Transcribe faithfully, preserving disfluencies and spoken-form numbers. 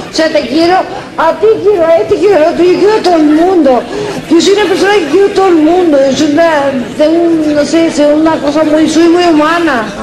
O sea, te quiero, a ti quiero a este, quiero a otro, yo quiero a todo el mundo. Yo soy una persona que quiero a todo el mundo. Yo soy una, tengo un, no sé, soy una cosa muy, soy muy humana.